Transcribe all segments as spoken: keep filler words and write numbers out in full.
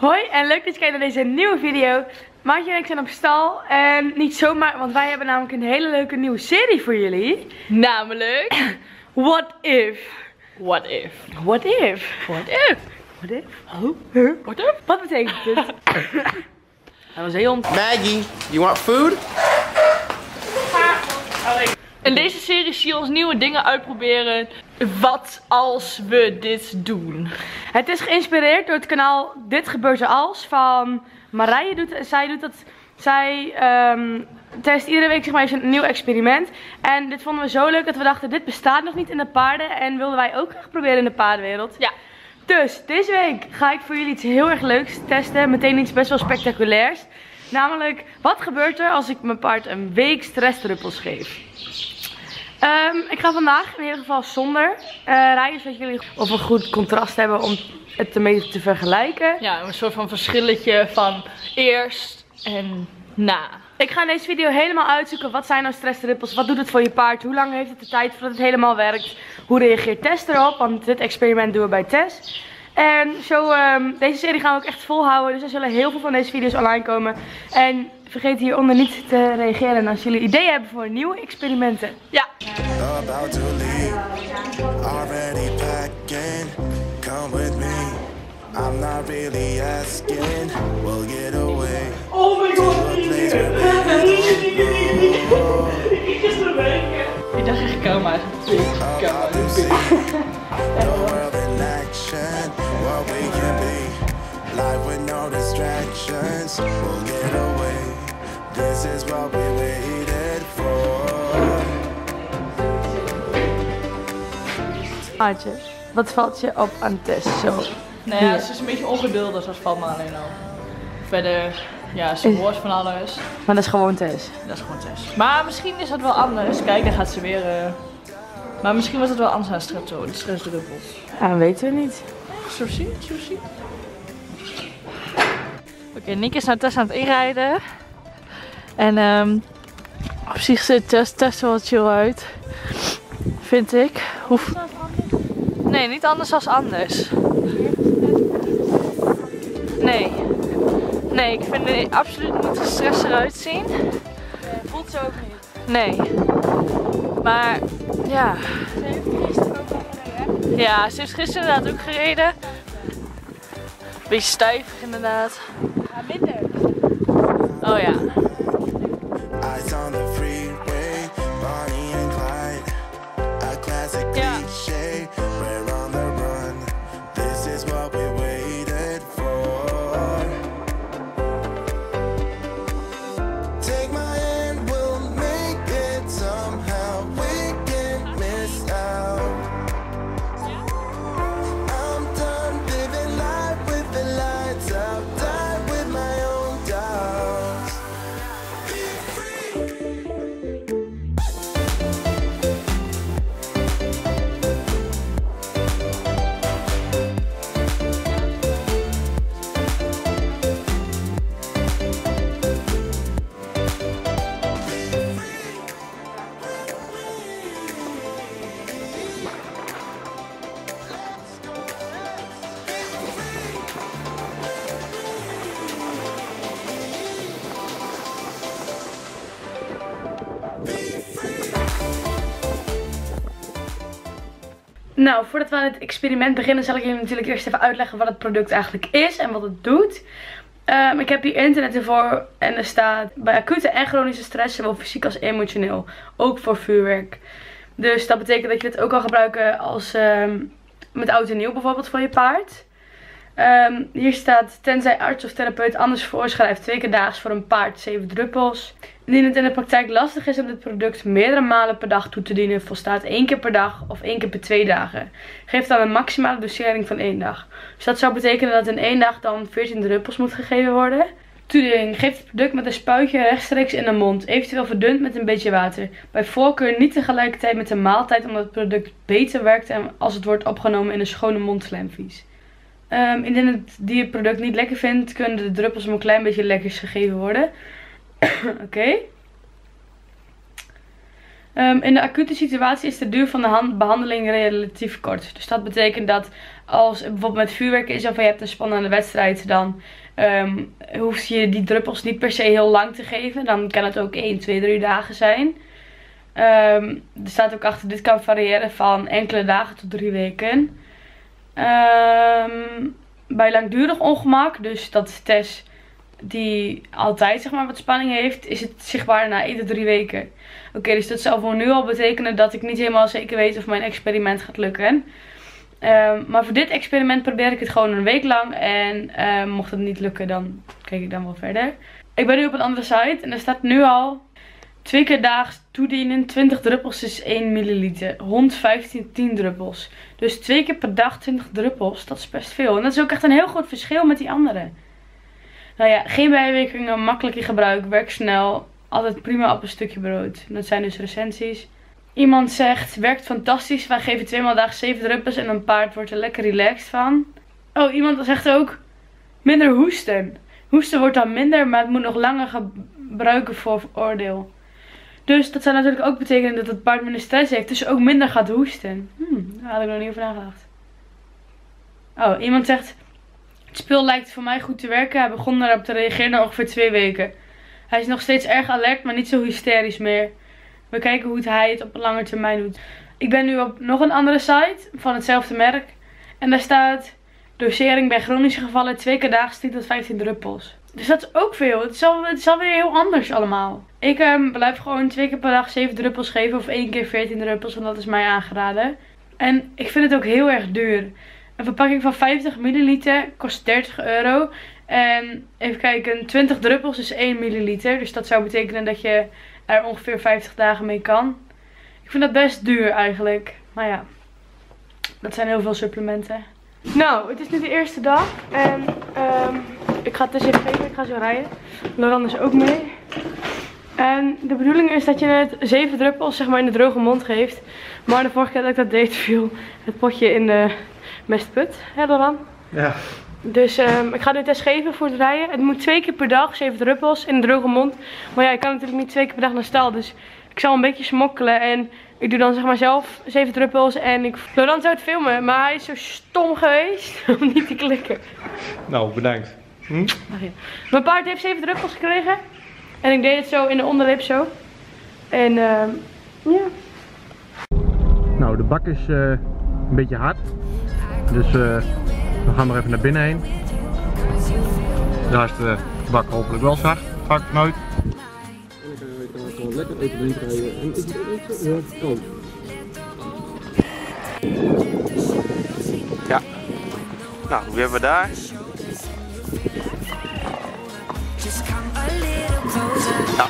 Hoi en leuk dat je kijkt naar deze nieuwe video. Maatje en ik zijn op stal en niet zomaar, want wij hebben namelijk een hele leuke nieuwe serie voor jullie. Namelijk What If. What If. What If. What If. What If? Oh. Huh? What If? Wat betekent dit? Dat was heel ont... Maggie, you want food? In deze serie zie je ons nieuwe dingen uitproberen. Wat als we dit doen? Het is geïnspireerd door het kanaal Dit Gebeurt Er Als van Marije. Doet, zij doet dat. Zij um, test iedere week zeg maar, even een nieuw experiment. En dit vonden we zo leuk dat we dachten: dit bestaat nog niet in de paarden. En wilden wij ook graag proberen in de paardenwereld. Ja. Dus deze week ga ik voor jullie iets heel erg leuks testen. Meteen iets best wel spectaculairs. Namelijk, wat gebeurt er als ik mijn paard een week stressdruppels geef? Um, ik ga vandaag in ieder geval zonder uh, rijden, zodat jullie of een goed contrast hebben om het ermee te vergelijken. Ja, een soort van verschilletje van eerst en na. Ik ga in deze video helemaal uitzoeken wat zijn nou stressdruppels, wat doet het voor je paard, hoe lang heeft het de tijd voordat het helemaal werkt, hoe reageert Tess erop, want dit experiment doen we bij Tess. En zo, um, deze serie gaan we ook echt volhouden, dus er zullen heel veel van deze video's online komen. En vergeet hieronder niet te reageren als jullie ideeën hebben voor nieuwe experimenten. Ja. About to leave, already packing. Come with me. I'm not really asking. We'll get away. Oh my god! Ik dacht echt coma. About to see the world in action. What we can be. Life with no distractions. We'll get away. This is what we waited for. Maatje, wat valt je op aan Tess? Zo. Nou ja, ze is een beetje ongeduldig, dat valt me alleen op. Verder, ja, ze hoort van alles. Maar dat is gewoon Tess. Dat is gewoon Tess. Maar misschien is dat wel anders. Kijk, dan gaat ze weer. Uh... Maar misschien was het wel anders aan stress, de stressdruppels. Ja, dat weten we niet. Zo zien, zo zien. Oké, okay, Nick is naar Tess aan het inrijden. En um, op zich ziet Tess, Tess er wel chill uit. Vind ik. Hoef... Nee, niet anders dan anders. Nee. Nee, ik vind er absoluut niet gestrest eruit zien. Voelt ze ook niet. Nee. Maar, ja. Ze heeft gisteren ook al gereden. Ja, ze heeft gisteren inderdaad ook gereden. Beetje stijf inderdaad. Ja, minder. Oh ja. Eyes on the freeway, Bonnie and Clyde. A classic Ja. cliché, we're on the run. This is what we waited for. Take my hand, we'll make it somehow. We can't miss out. I'm done living life with the lights out. Die with my own doubts. Be free. Nou, voordat we aan het experiment beginnen, zal ik jullie natuurlijk eerst even uitleggen wat het product eigenlijk is en wat het doet. Um, ik heb hier internet ervoor en er staat bij acute en chronische stress, zowel fysiek als emotioneel, ook voor vuurwerk. Dus dat betekent dat je dit ook kan gebruiken als um, met oud en nieuw bijvoorbeeld voor je paard. Um, hier staat, tenzij arts of therapeut anders voorschrijft, twee keer daags voor een paard, zeven druppels. Indien het in de praktijk lastig is om dit product meerdere malen per dag toe te dienen, volstaat één keer per dag of één keer per twee dagen. Geef dan een maximale dosering van één dag. Dus dat zou betekenen dat in één dag dan veertien druppels moet gegeven worden. Toediening. Geef het product met een spuitje rechtstreeks in de mond, eventueel verdund met een beetje water. Bij voorkeur niet tegelijkertijd met de maaltijd, omdat het product beter werkt en als het wordt opgenomen in een schone mondslijmvlies. Um, indien het die het product niet lekker vindt, kunnen de druppels om een klein beetje lekkers gegeven worden. Oké. Okay. Um, in de acute situatie is de duur van de behandeling relatief kort. Dus dat betekent dat als bijvoorbeeld met vuurwerk is of je hebt een spannende wedstrijd, dan um, hoef je die druppels niet per se heel lang te geven. Dan kan het ook één, twee, drie dagen zijn. Um, er staat ook achter, dit kan variëren van enkele dagen tot drie weken. Um, bij langdurig ongemak, dus dat is Tess die altijd zeg maar wat spanning heeft, is het zichtbaar na één tot drie weken. Oké, okay, dus dat zou voor nu al betekenen dat ik niet helemaal zeker weet of mijn experiment gaat lukken. Um, maar voor dit experiment probeer ik het gewoon een week lang. En um, mocht het niet lukken, dan kijk ik dan wel verder. Ik ben nu op een andere site en er staat nu al twee keer daags toedienen. twintig druppels is één milliliter. Hond vijftien, tien druppels. Dus twee keer per dag twintig druppels, dat is best veel. En dat is ook echt een heel groot verschil met die andere. Nou ja, geen bijwerkingen, makkelijk in gebruik, werkt snel. Altijd prima op een stukje brood. Dat zijn dus recensies. Iemand zegt, werkt fantastisch. Wij geven tweemaal daags zeven druppels en een paard wordt er lekker relaxed van. Oh, iemand zegt ook, minder hoesten. Hoesten wordt dan minder, maar het moet nog langer gebruiken voor oordeel. Dus dat zou natuurlijk ook betekenen dat het paard minder stress heeft. Dus ook minder gaat hoesten. Hmm, daar had ik nog niet over nagedacht. Oh, iemand zegt, het spul lijkt voor mij goed te werken. Hij begon erop te reageren na ongeveer twee weken. Hij is nog steeds erg alert, maar niet zo hysterisch meer. We kijken hoe hij het op een lange termijn doet. Ik ben nu op nog een andere site van hetzelfde merk. En daar staat dosering bij chronische gevallen twee keer daags tien tot vijftien druppels. Dus dat is ook veel. Het is, al, het is alweer heel anders allemaal. Ik um, blijf gewoon twee keer per dag zeven druppels geven of één keer veertien druppels. Want dat is mij aangeraden. En ik vind het ook heel erg duur. Een verpakking van vijftig milliliter kost dertig euro. En even kijken, twintig druppels is één milliliter. Dus dat zou betekenen dat je er ongeveer vijftig dagen mee kan. Ik vind dat best duur eigenlijk. Maar ja, dat zijn heel veel supplementen. Nou, het is nu de eerste dag. En um, ik ga het dus even geven. Ik ga zo rijden. Loran is ook mee. En de bedoeling is dat je het zeven druppels zeg maar in de droge mond geeft. Maar de vorige keer dat ik dat deed viel het potje in de mestput. Hè Loran? Ja. Dus um, ik ga dit test geven voor het rijden. Het moet twee keer per dag, zeven druppels in een droge mond. Maar ja, ik kan natuurlijk niet twee keer per dag naar stal. Dus ik zal een beetje smokkelen. En ik doe dan zeg maar zelf zeven druppels. En ik... Loran zou het filmen, maar hij is zo stom geweest om niet te klikken. Nou, bedankt. Hm? Ach ja. Mijn paard heeft zeven druppels gekregen. En ik deed het zo in de onderlip zo. En uh, ja. Nou, de bak is uh, een beetje hard. Dus uh, we gaan nog even naar binnen heen. Daar is de bak hopelijk wel zacht. Vaak nooit. En dan kan je lekker even erin krijgen. En is het ook zo? Ja, ja. Nou, wie hebben we daar? Ja.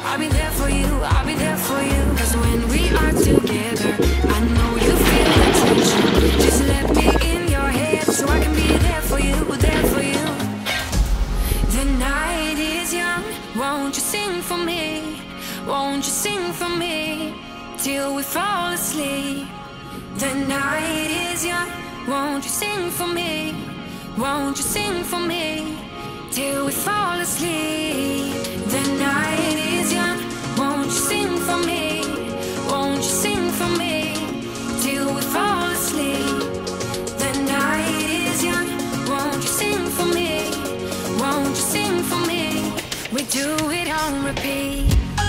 Won't you sing for me? Won't you sing for me till we fall asleep? The night is young. Won't you sing for me? Won't you sing for me till we fall asleep? The night is young. Won't you sing for me? Won't you sing for me till we fall asleep? The night is young. Won't you sing for me? Won't you sing for me? We do it on repeat.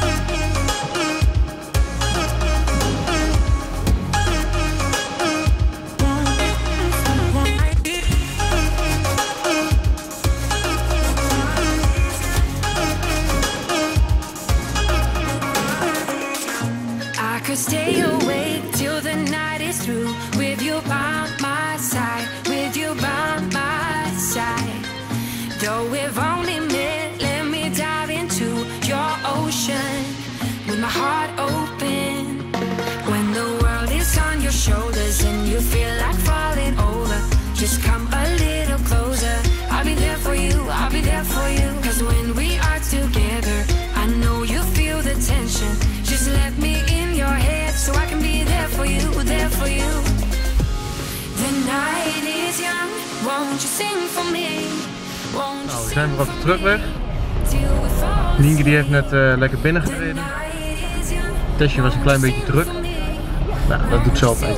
I could stay awake till the night is through with you by my side, with you by my side. Though we've only met, let me dive into your ocean with my heart open. When the world is on your shoulders and you feel like falling over, just come a little closer. I'll be there for you, I'll be there for you. Cause when we are together, I know you feel the tension. Just let me in your head so I can be there for you, there for you. The night is young, won't you sing for me? Nou, we zijn weer op de terugweg. Nienke die heeft net uh, lekker binnen gereden. Tessje was een klein beetje druk. Nou, dat doet ze altijd.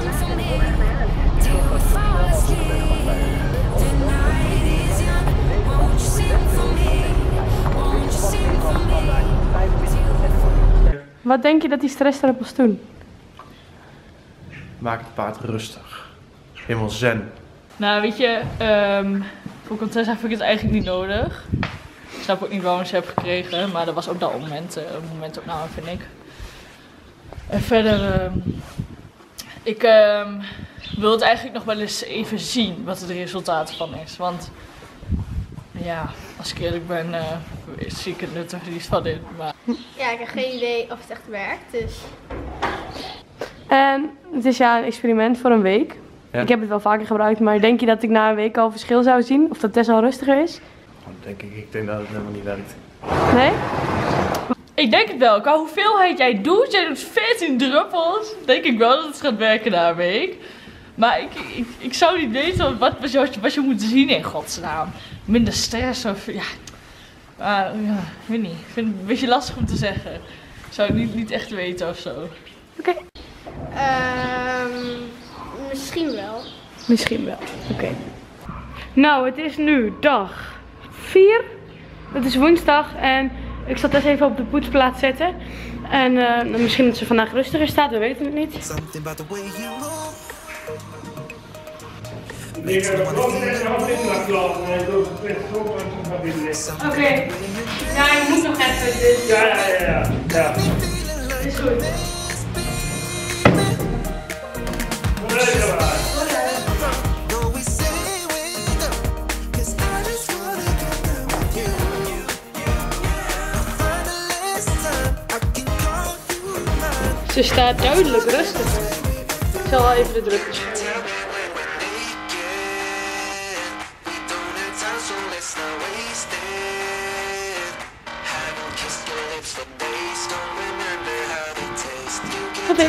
Wat denk je dat die stressdruppels doen? Maak het paard rustig. Helemaal zen. Nou, weet je, um, voor Contessa heb ik het eigenlijk niet nodig. Ik snap ook niet waarom ik ze heb gekregen, maar dat was ook dat moment, uh, een momentopname vind ik. En verder, um, ik um, wil het eigenlijk nog wel eens even zien wat het resultaat van is. Want ja, als ik eerlijk ben, uh, zie ik het nut er niet van in. Maar... Ja, ik heb geen idee of het echt werkt, dus... En het is ja een experiment voor een week. Ja. Ik heb het wel vaker gebruikt, maar denk je dat ik na een week al verschil zou zien? Of dat Tess al rustiger is? Denk ik, ik denk dat het helemaal niet werkt. Nee? Ik denk het wel. Qua hoeveelheid jij doet, jij doet veertien druppels, denk ik wel dat het gaat werken na een week. Maar ik, ik, ik zou niet weten wat, wat, je, wat je moet zien in godsnaam. Minder stress of ja. Maar ja, ik weet niet. Ik vind het een beetje lastig om te zeggen. Ik zou het niet, niet echt weten of zo. Oké. Okay. Um, misschien wel. Misschien wel. Oké. Okay. Nou, het is nu dag vier. Het is woensdag en ik zal Tess even op de poetsplaats zetten. En uh, misschien dat ze vandaag rustiger staat, we weten het niet. Oké. Okay. Ja, je moet nog even dus. Ja, ja, ja. ja. Is goed. Ze staat duidelijk rustig. Ik zal wel even de druppels. Oké.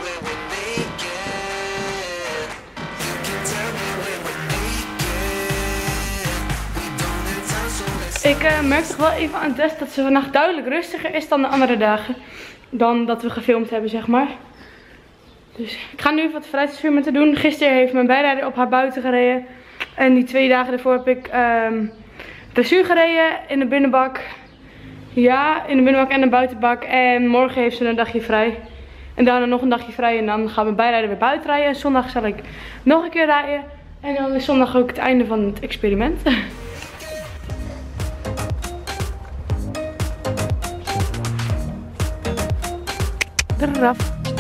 Ik uh, merk toch wel even aan het test dat ze vandaag duidelijk rustiger is dan de andere dagen. Dan dat we gefilmd hebben, zeg maar. Dus ik ga nu even wat fruitexperimenten doen. Gisteren heeft mijn bijrijder op haar buiten gereden. En die twee dagen ervoor heb ik um, dressuur gereden in de binnenbak. Ja, in de binnenbak en de buitenbak. En morgen heeft ze een dagje vrij. En daarna nog een dagje vrij. En dan gaan mijn bijrijder weer buiten rijden. En zondag zal ik nog een keer rijden. En dan is zondag ook het einde van het experiment. Eraf.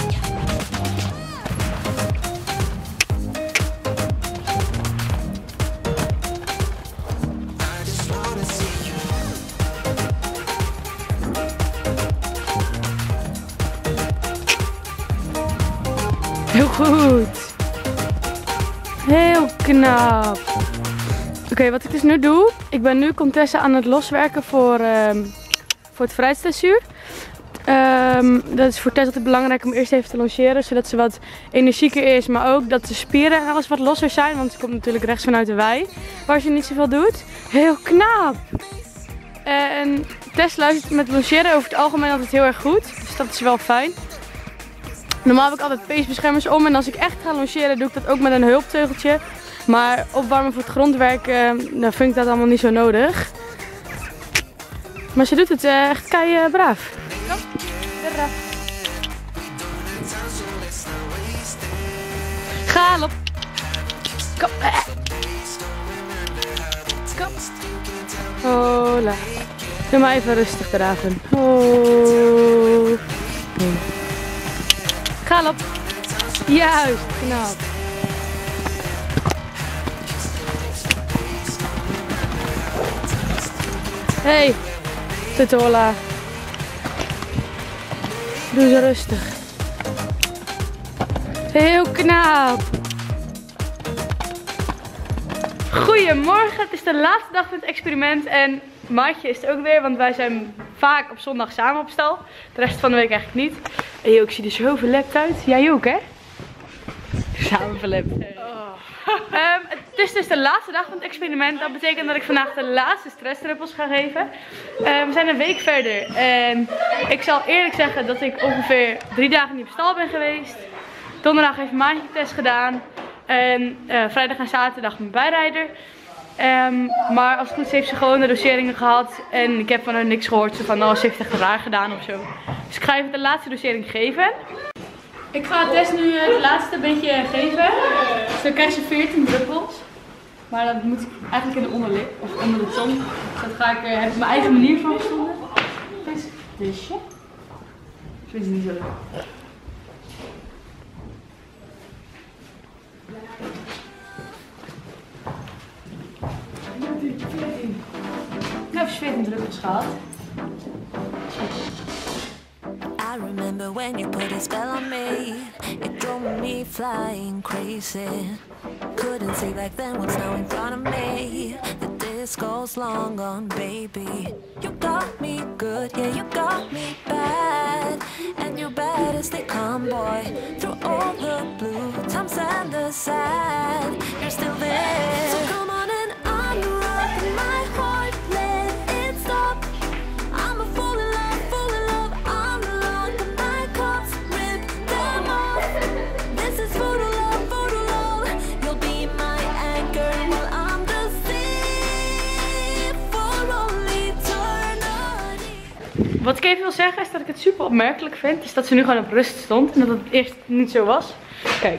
Heel goed. Heel knap. Oké, okay, wat ik dus nu doe. Ik ben nu Contessa aan het loswerken voor, um, voor het fruitstressuur. Um, dat is voor Tess altijd belangrijk om eerst even te longeren, zodat ze wat energieker is, maar ook dat de spieren en alles wat losser zijn, want ze komt natuurlijk rechts vanuit de wei, waar ze niet zoveel doet. Heel knap! En Tess luistert met longeren over het algemeen altijd heel erg goed, dus dat is wel fijn. Normaal heb ik altijd peesbeschermers om en als ik echt ga longeren doe ik dat ook met een hulpteugeltje. Maar opwarmen voor het grondwerk, uh, dan vind ik dat allemaal niet zo nodig. Maar ze doet het uh, echt kei uh, braaf. Kom, eraf. Galop. Kom. Kom. Hola. Doe maar even rustig draven. Oh. Galop. Juist, knap. Hey, Tutola. Doe ze rustig. Heel knap. Goedemorgen, het is de laatste dag van het experiment en Maatje is er ook weer, want wij zijn vaak op zondag samen op stal. De rest van de week eigenlijk niet. En joh, ik zie er zo verlept uit. Jij ook, hè? Samen verlept. Oh, Um, het is dus de laatste dag van het experiment. Dat betekent dat ik vandaag de laatste stressdruppels ga geven. Um, we zijn een week verder. En ik zal eerlijk zeggen dat ik ongeveer drie dagen niet op stal ben geweest. Donderdag heeft mijn maandje test gedaan. En uh, vrijdag en zaterdag mijn bijrijder. Um, maar als het goed is heeft ze gewoon de doseringen gehad. En ik heb van haar niks gehoord. Zo van, oh, ze heeft echt raar gedaan of zo. Dus ik ga even de laatste dosering geven. Ik ga Tess nu het laatste beetje geven. Dus dan krijg je veertien druppels. Maar dat moet ik eigenlijk in de onderlip of onder de tong. Dus dat ga ik, uh, heb ik mijn eigen manier van gevonden. Dus, dusje. Ik vind het niet zo leuk. Ik heb veertien druppels gehad. I remember when you put a spell on me. It drove me flying crazy. Couldn't see back then what's now in front of me. The disco's long gone, baby. You got me good, yeah, you got me bad. And you're bad as they come, boy. Through all the blue times and the sad, you're still there. So come on and unrock my heart, let it stop. I'm a fool in love, fool in love. Unlock my cups, rip them off. This is voodoo love, voodoo love. You'll be my anchor while I'm the sea for all eternity. Wat ik even wil zeggen is dat ik het super opmerkelijk vind. Is dat ze nu gewoon op rust stond. En dat het eerst niet zo was. Kijk.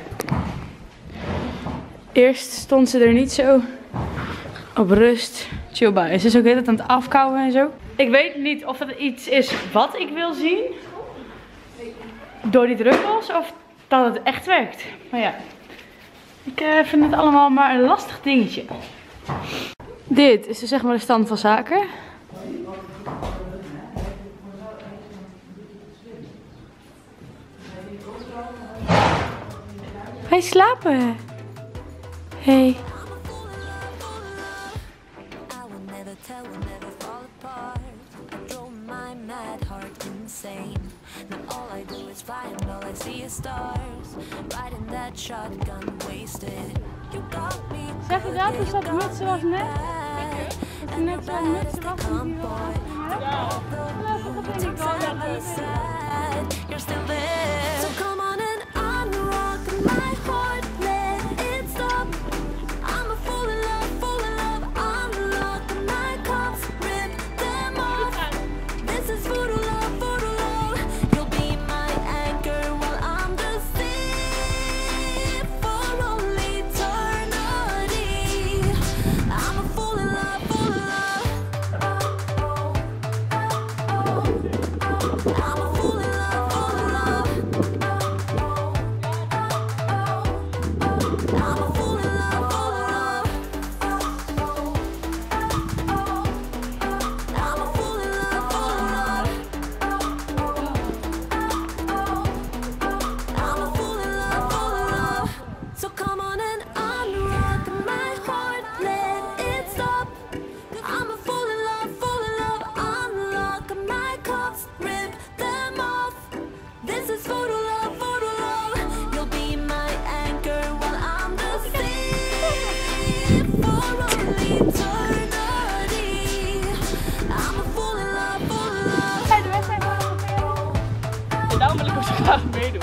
Eerst stond ze er niet zo op rust. Chill bij. Ze is ook de hele tijd aan het afkouwen en zo. Ik weet niet of dat iets is wat ik wil zien. Door die druppels. Of dat het echt werkt. Maar ja. Ik uh, vind het allemaal maar een lastig dingetje. Dit is dus zeg maar de stand van zaken. Hij slapen. Hey. Zeg je dat? Is dat net zoals net? Is net zoals net zoals die Daarom wil ik ook zo graag meedoen.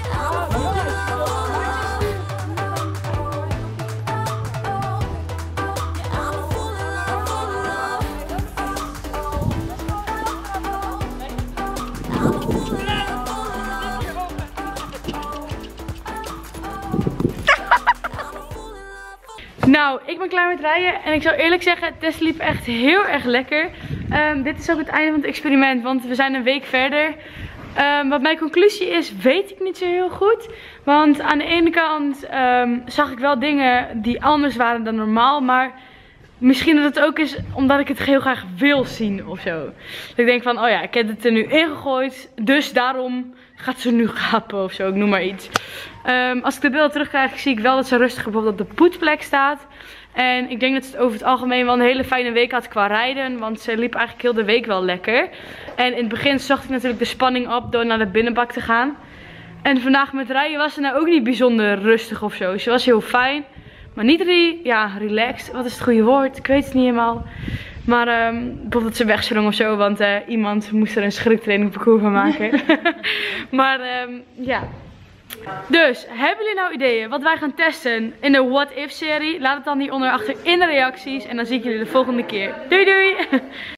Nou, ik ben klaar met rijden en ik zal eerlijk zeggen, Tess liep echt heel erg lekker. Um, dit is ook het einde van het experiment, want we zijn een week verder. Um, wat mijn conclusie is, weet ik niet zo heel goed. Want aan de ene kant um, zag ik wel dingen die anders waren dan normaal, maar misschien dat het ook is omdat ik het heel graag wil zien of zo. Dat ik denk van, oh ja, ik heb het er nu ingegooid, dus daarom gaat ze nu gapen of zo, ik noem maar iets. Um, als ik de beelden terugkrijg, zie ik wel dat ze rustig bijvoorbeeld op de poetplek staat. En ik denk dat ze het over het algemeen wel een hele fijne week had qua rijden. Want ze liep eigenlijk heel de week wel lekker. En in het begin zocht ik natuurlijk de spanning op door naar de binnenbak te gaan. En vandaag met rijden was ze nou ook niet bijzonder rustig of zo. Ze was heel fijn. Maar niet re ja, relaxed. Wat is het goede woord? Ik weet het niet helemaal. Maar um, bijvoorbeeld dat ze wegsprong of zo. Want uh, iemand moest er een schriktraining parcours van maken. Maar um, ja. Dus, hebben jullie nou ideeën wat wij gaan testen in de What If serie? Laat het dan hieronder achter in de reacties. En dan zie ik jullie de volgende keer. Doei doei!